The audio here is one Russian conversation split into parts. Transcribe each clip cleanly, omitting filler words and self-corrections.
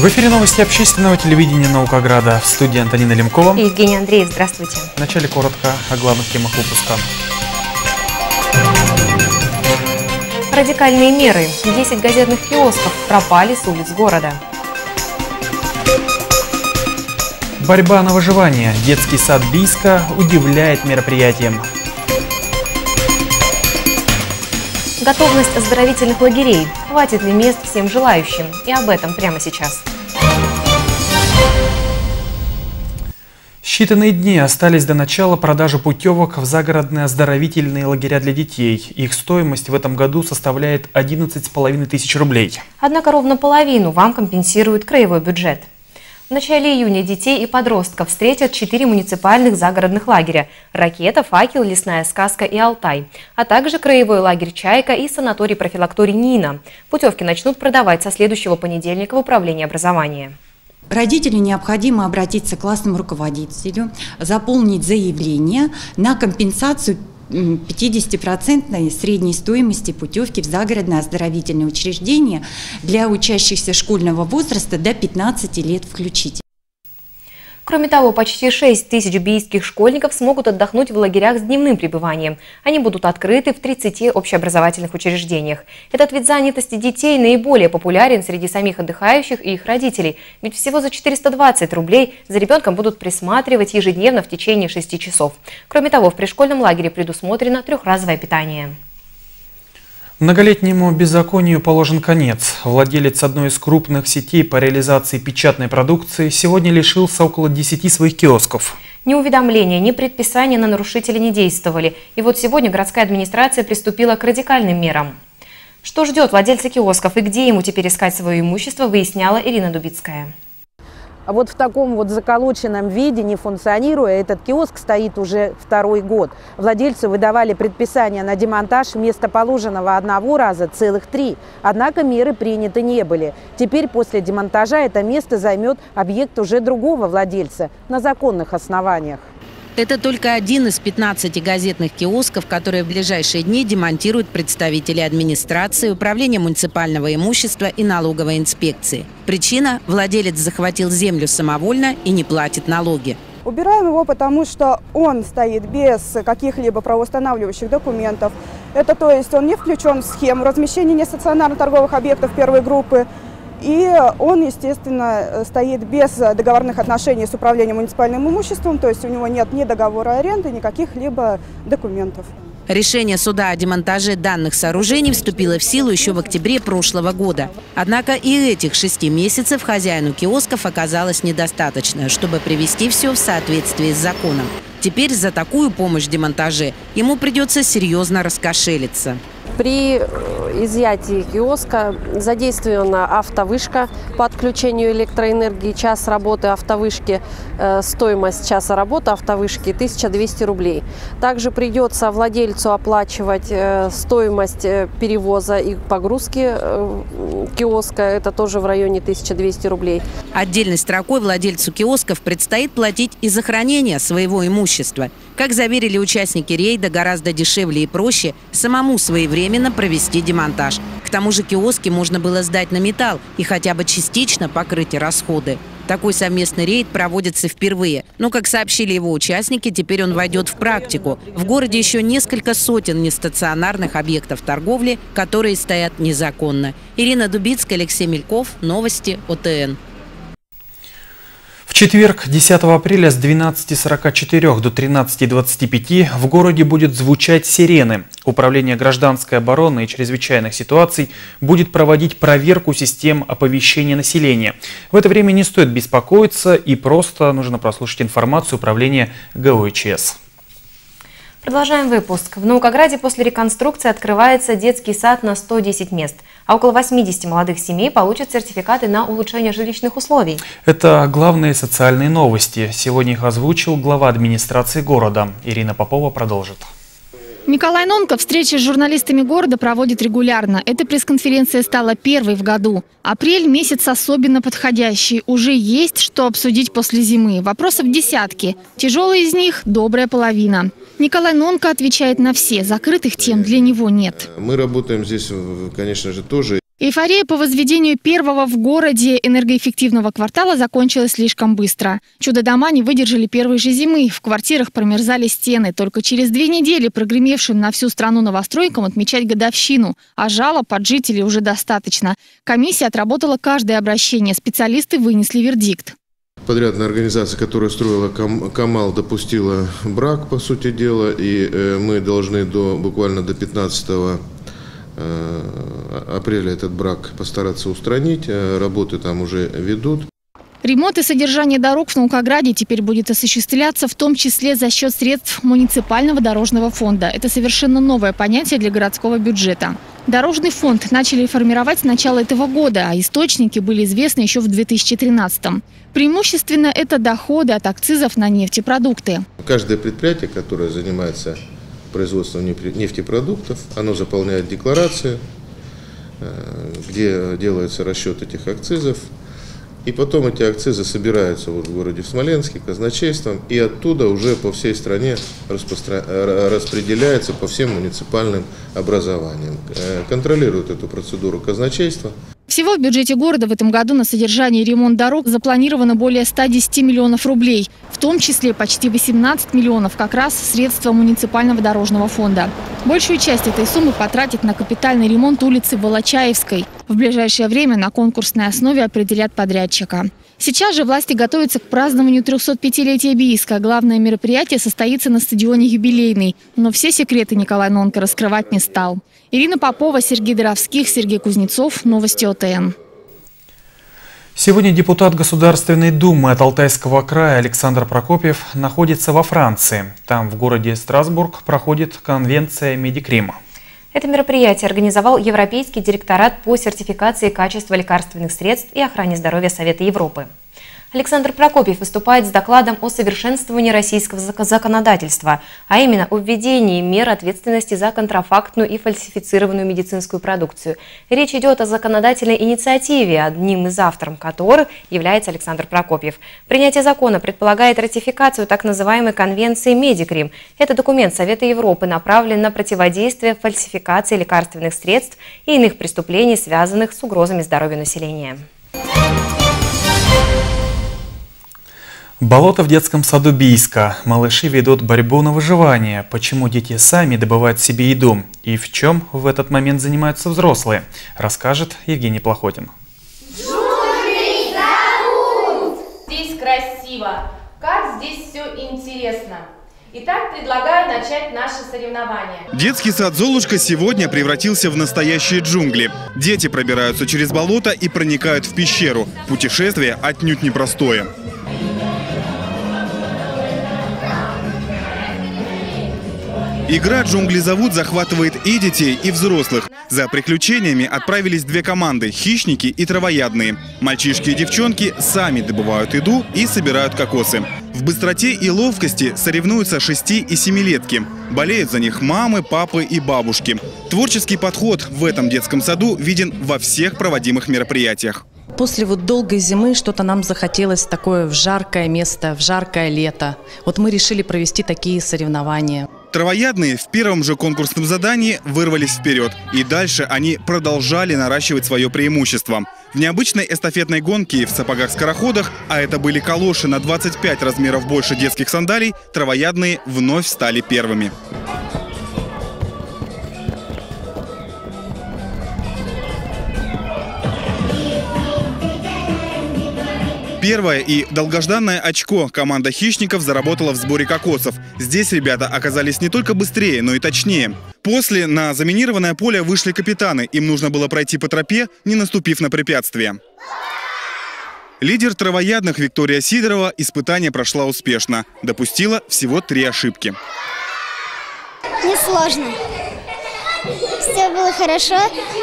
В эфире новости общественного телевидения «Наукограда». В студии Антонина Лемкова и Евгений Андреев. Здравствуйте. Вначале коротко о главных темах выпуска. Радикальные меры. 10 газетных киосков пропали с улиц города. Борьба на выживание. Детский сад Бийска удивляет мероприятием. Готовность оздоровительных лагерей. Хватит ли мест всем желающим? И об этом прямо сейчас. Считанные дни остались до начала продажи путевок в загородные оздоровительные лагеря для детей. Их стоимость в этом году составляет 11,5 тысяч рублей. Однако ровно половину вам компенсирует краевой бюджет. В начале июня детей и подростков встретят 4 муниципальных загородных лагеря – «Ракета», «Факел», «Лесная сказка» и «Алтай», а также краевой лагерь «Чайка» и санаторий-профилакторий «Нина». Путевки начнут продавать со следующего понедельника в Управлении образования. Родителю необходимо обратиться к классному руководителю, заполнить заявление на компенсацию 50% средней стоимости путевки в загородное оздоровительное учреждение для учащихся школьного возраста до 15 лет включительно. Кроме того, почти 6 тысяч бийских школьников смогут отдохнуть в лагерях с дневным пребыванием. Они будут открыты в 30 общеобразовательных учреждениях. Этот вид занятости детей наиболее популярен среди самих отдыхающих и их родителей. Ведь всего за 420 рублей за ребенком будут присматривать ежедневно в течение 6 часов. Кроме того, в пришкольном лагере предусмотрено трехразовое питание. Многолетнему беззаконию положен конец. Владелец одной из крупных сетей по реализации печатной продукции сегодня лишился около 10 своих киосков. Ни уведомления, ни предписания на нарушителя не действовали. И вот сегодня городская администрация приступила к радикальным мерам. Что ждет владельца киосков и где ему теперь искать свое имущество, выясняла Ирина Дубицкая. А вот в таком вот заколоченном виде, не функционируя, этот киоск стоит уже второй год. Владельцу выдавали предписание на демонтаж вместо положенного одного раза целых 3. Однако меры приняты не были. Теперь после демонтажа это место займет объект уже другого владельца на законных основаниях. Это только один из 15 газетных киосков, которые в ближайшие дни демонтируют представители администрации, управления муниципального имущества и налоговой инспекции. Причина – владелец захватил землю самовольно и не платит налоги. Убираем его, потому что он стоит без каких-либо правоустанавливающих документов. Это то есть он не включен в схему размещения нестационарно-торговых объектов первой группы. И он, естественно, стоит без договорных отношений с управлением муниципальным имуществом, то есть у него нет ни договора аренды, ни каких-либо документов. Решение суда о демонтаже данных сооружений вступило в силу еще в октябре прошлого года. Однако и этих 6 месяцев хозяину киосков оказалось недостаточно, чтобы привести все в соответствие с законом. Теперь за такую помощь в демонтаже ему придется серьезно раскошелиться. При изъятии киоска задействована автовышка по отключению электроэнергии. Час работы автовышки, стоимость часа работы автовышки 1200 рублей. Также придется владельцу оплачивать стоимость перевоза и погрузки киоска. Это тоже в районе 1200 рублей. Отдельной строкой владельцу киосков предстоит платить и за хранение своего имущества. Как заверили участники рейда, гораздо дешевле и проще самому своевременно провести демонтаж. К тому же киоски можно было сдать на металл и хотя бы частично покрыть расходы. Такой совместный рейд проводится впервые. Но, как сообщили его участники, теперь он войдет в практику. В городе еще несколько сотен нестационарных объектов торговли, которые стоят незаконно. Ирина Дубицкая, Алексей Мельков. Новости ОТН. В четверг, 10 апреля с 12:44 до 13:25 в городе будут звучать сирены. Управление гражданской обороны и чрезвычайных ситуаций будет проводить проверку систем оповещения населения. В это время не стоит беспокоиться и просто нужно прослушать информацию управления ГОЧС. Продолжаем выпуск. В Наукограде после реконструкции открывается детский сад на 110 мест, а около 80 молодых семей получат сертификаты на улучшение жилищных условий. Это главные социальные новости. Сегодня их озвучил глава администрации города. Ирина Попова продолжит. Николай Нонко встречи с журналистами города проводит регулярно. Эта пресс-конференция стала первой в году. Апрель – месяц особенно подходящий. Уже есть что обсудить после зимы. Вопросов десятки. Тяжелые из них – добрая половина. Николай Нонко отвечает на все. Закрытых тем для него нет. Мы работаем здесь, конечно же, тоже. Эйфория по возведению первого в городе энергоэффективного квартала закончилась слишком быстро. Чудо-дома не выдержали первой же зимы. В квартирах промерзали стены. Только через 2 недели прогремевшим на всю страну новостройкам отмечать годовщину. А жалоб от жителей уже достаточно. Комиссия отработала каждое обращение. Специалисты вынесли вердикт. Подрядная организация, которая строила Камал, допустила брак, по сути дела. И мы должны буквально до 15 апреля этот брак постараться устранить. Работы там уже ведут. Ремонт и содержание дорог в Наукограде теперь будет осуществляться в том числе за счет средств муниципального дорожного фонда. Это совершенно новое понятие для городского бюджета. Дорожный фонд начали формировать с начала этого года, а источники были известны еще в 2013-м. Преимущественно это доходы от акцизов на нефтепродукты. Каждое предприятие, которое занимается производством нефтепродуктов, оно заполняет декларацию, где делается расчет этих акцизов. И потом эти акцизы собираются в городе в Смоленске казначейством, и оттуда уже по всей стране распределяется по всем муниципальным образованиям. Контролирует эту процедуру казначейство. Всего в бюджете города в этом году на содержание и ремонт дорог запланировано более 110 миллионов рублей. В том числе почти 18 миллионов как раз средства муниципального дорожного фонда. Большую часть этой суммы потратят на капитальный ремонт улицы Волочаевской. В ближайшее время на конкурсной основе определят подрядчика. Сейчас же власти готовятся к празднованию 305-летия Бийска. Главное мероприятие состоится на стадионе «Юбилейный». Но все секреты Николай Нонка раскрывать не стал. Ирина Попова, Сергей Доровских, Сергей Кузнецов. Новости ОТН. Сегодня депутат Государственной Думы от Алтайского края Александр Прокопьев находится во Франции. Там, в городе Страсбург, проходит конвенция Медикрима. Это мероприятие организовал Европейский директорат по сертификации качества лекарственных средств и охране здоровья Совета Европы. Александр Прокопьев выступает с докладом о совершенствовании российского законодательства, а именно о введении мер ответственности за контрафактную и фальсифицированную медицинскую продукцию. Речь идет о законодательной инициативе, одним из авторов которых является Александр Прокопьев. Принятие закона предполагает ратификацию так называемой конвенции Медикрим. Это документ Совета Европы, направлен на противодействие фальсификации лекарственных средств и иных преступлений, связанных с угрозами здоровью населения. Болото в детском саду Бийска. Малыши ведут борьбу на выживание. Почему дети сами добывают себе еду? И в чем в этот момент занимаются взрослые? Расскажет Евгений Плохотин. Здесь красиво. Как здесь все интересно. Итак, предлагаю начать наше соревнование. Детский сад «Золушка» сегодня превратился в настоящие джунгли. Дети пробираются через болото и проникают в пещеру. Путешествие отнюдь непростое. Игра «Джунгли зовут» захватывает и детей, и взрослых. За приключениями отправились 2 команды – хищники и травоядные. Мальчишки и девчонки сами добывают еду и собирают кокосы. В быстроте и ловкости соревнуются 6- и 7-летки. Болеют за них мамы, папы и бабушки. Творческий подход в этом детском саду виден во всех проводимых мероприятиях. После долгой зимы что-то нам захотелось такое в жаркое место, в жаркое лето. Вот мы решили провести такие соревнования. Травоядные в первом же конкурсном задании вырвались вперед. И дальше они продолжали наращивать свое преимущество. В необычной эстафетной гонке в сапогах-скороходах, а это были калоши на 25 размеров больше детских сандалий, травоядные вновь стали первыми. Первое и долгожданное очко команда хищников заработала в сборе кокосов. Здесь ребята оказались не только быстрее, но и точнее. После на заминированное поле вышли капитаны. Им нужно было пройти по тропе, не наступив на препятствия. Лидер травоядных Виктория Сидорова испытание прошла успешно. Допустила всего 3 ошибки. Несложно. Все было хорошо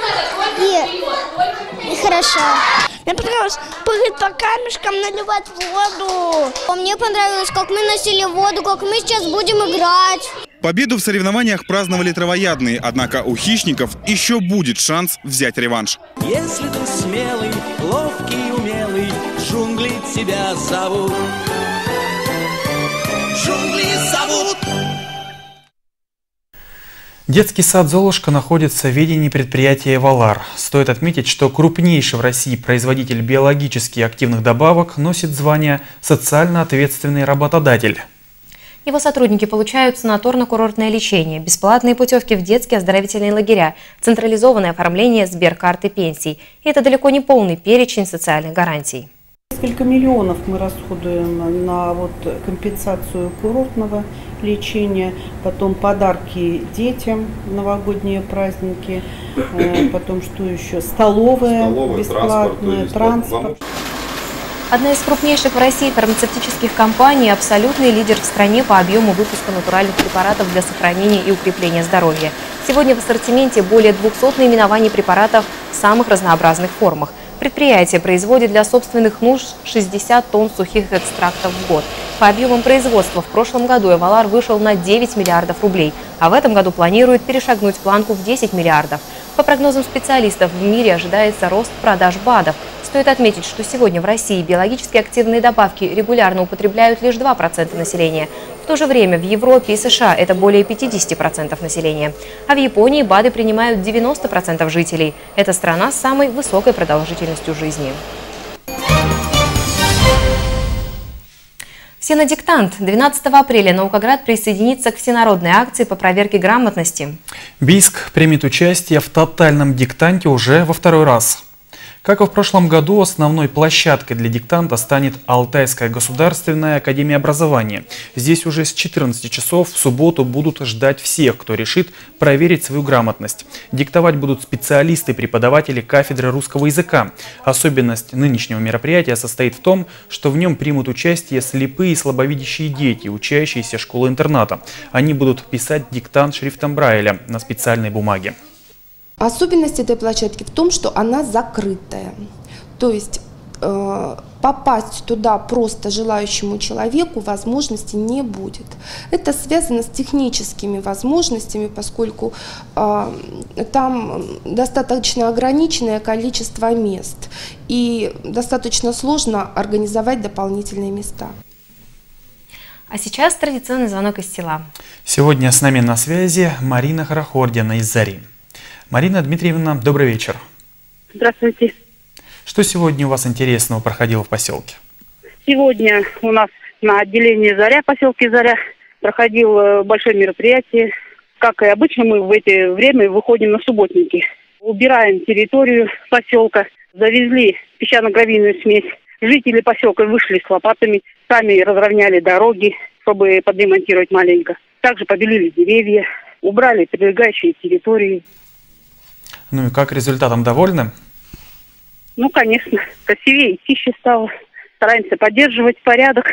и хорошо. Мне понравилось прыгать по камешкам, наливать воду. Мне понравилось, как мы носили воду, как мы сейчас будем играть. Победу в соревнованиях праздновали травоядные, однако у хищников еще будет шанс взять реванш. Если ты смелый, ловкий, умелый, джунгли тебя зовут. Джунгли зовут. Детский сад «Золушка» находится в ведении предприятия «Эвалар». Стоит отметить, что крупнейший в России производитель биологически активных добавок носит звание «социально ответственный работодатель». Его сотрудники получают санаторно-курортное лечение, бесплатные путевки в детские оздоровительные лагеря, централизованное оформление сберкарты пенсий. И это далеко не полный перечень социальных гарантий. Несколько миллионов мы расходуем на компенсацию курортного лечения, потом подарки детям, новогодние праздники, потом что еще? Столовая бесплатная, транспорт. Одна из крупнейших в России фармацевтических компаний, абсолютный лидер в стране по объему выпуска натуральных препаратов для сохранения и укрепления здоровья. Сегодня в ассортименте более 200 наименований препаратов в самых разнообразных формах. Предприятие производит для собственных нужд 60 тонн сухих экстрактов в год. По объемам производства в прошлом году «Эвалар» вышел на 9 миллиардов рублей, а в этом году планирует перешагнуть планку в 10 миллиардов. По прогнозам специалистов, в мире ожидается рост продаж БАДов. Стоит отметить, что сегодня в России биологически активные добавки регулярно употребляют лишь 2% населения. В то же время в Европе и США это более 50% населения. А в Японии БАДы принимают 90% жителей. Это страна с самой высокой продолжительностью жизни. Все на диктант. 12 апреля Наукоград присоединится к всенародной акции по проверке грамотности. Бийск примет участие в тотальном диктанте уже во второй раз. Как и в прошлом году, основной площадкой для диктанта станет Алтайская государственная академия образования. Здесь уже с 14 часов в субботу будут ждать всех, кто решит проверить свою грамотность. Диктовать будут специалисты, преподаватели кафедры русского языка. Особенность нынешнего мероприятия состоит в том, что в нем примут участие слепые и слабовидящие дети, учащиеся школы-интерната. Они будут писать диктант шрифтом Брайля на специальной бумаге. Особенность этой площадки в том, что она закрытая. То есть попасть туда просто желающему человеку возможности не будет. Это связано с техническими возможностями, поскольку там достаточно ограниченное количество мест и достаточно сложно организовать дополнительные места. А сейчас традиционный звонок из села. Сегодня с нами на связи Марина Хорохордина из Зари. Марина Дмитриевна, добрый вечер. Здравствуйте. Что сегодня у вас интересного проходило в поселке? Сегодня у нас на отделении Заря, поселке Заря, проходило большое мероприятие. Как и обычно, мы в это время выходим на субботники. Убираем территорию поселка, завезли песчано-гравийную смесь. Жители поселка вышли с лопатами, сами разровняли дороги, чтобы подремонтировать маленько. Также побелили деревья, убрали прилегающие территории. Ну и как результатом довольны? Ну, конечно, красивее и чище стало. Стараемся поддерживать порядок.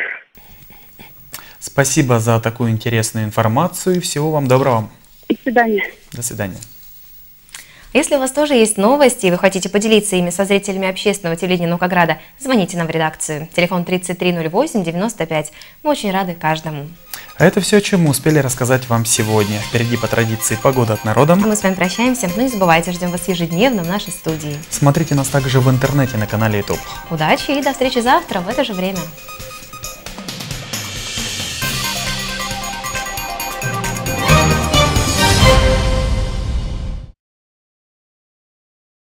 Спасибо за такую интересную информацию и всего вам доброго. До свидания. До свидания. Если у вас тоже есть новости и вы хотите поделиться ими со зрителями общественного телевидения Наукограда, звоните нам в редакцию. Телефон 3308-95. Мы очень рады каждому. А это все, о чем мы успели рассказать вам сегодня. Впереди по традиции погода от народа. А мы с вами прощаемся. Ну и не забывайте, ждем вас ежедневно в нашей студии. Смотрите нас также в интернете на канале YouTube. Удачи и до встречи завтра в это же время.